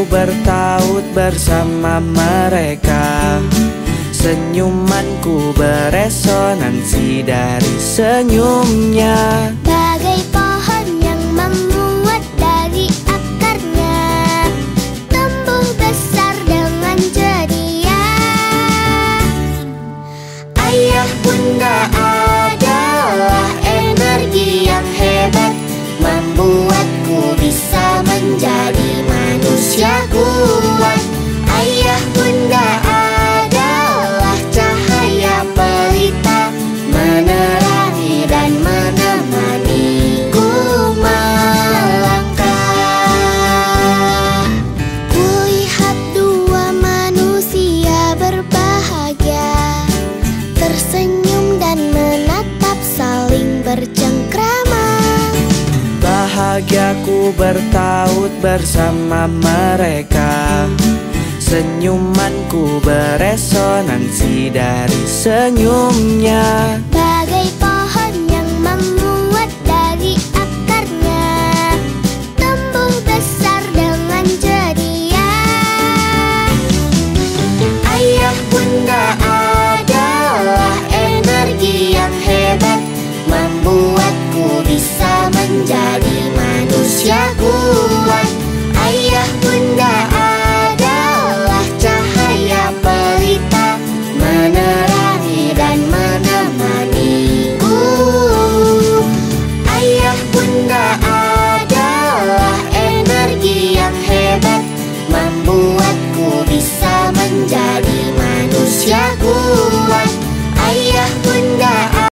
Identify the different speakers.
Speaker 1: bertaut bersama mereka. Senyumanku beresonansi dari senyumnya.
Speaker 2: Bagai pohon yang menguat dari akarnya, tumbuh besar dengan ceria.
Speaker 3: Ayah bunda adalah energi yang hebat, membuatku bisa menjadi manusia kuat. Ayah bunda adalah cahaya pelita, menerangi dan menemaniku melangkah.
Speaker 2: Kulihat dua manusia berbahagia, tersenyum dan menatap saling bercengkrama.
Speaker 1: Bahagiaku bertaut bersama mereka. Senyumanku beresonansi dari senyumnya.
Speaker 2: Bagai pohon yang menguat dari akarnya, tumbuh besar dengan ceria.
Speaker 3: Ayah bunda adalah energi yang hebat, membuatku bisa menjadi manusia kuat. Ayah bunda adalah cahaya pelita, menerangi dan menemaniku. Ayah bunda adalah energi yang hebat, membuatku bisa menjadi manusia kuat.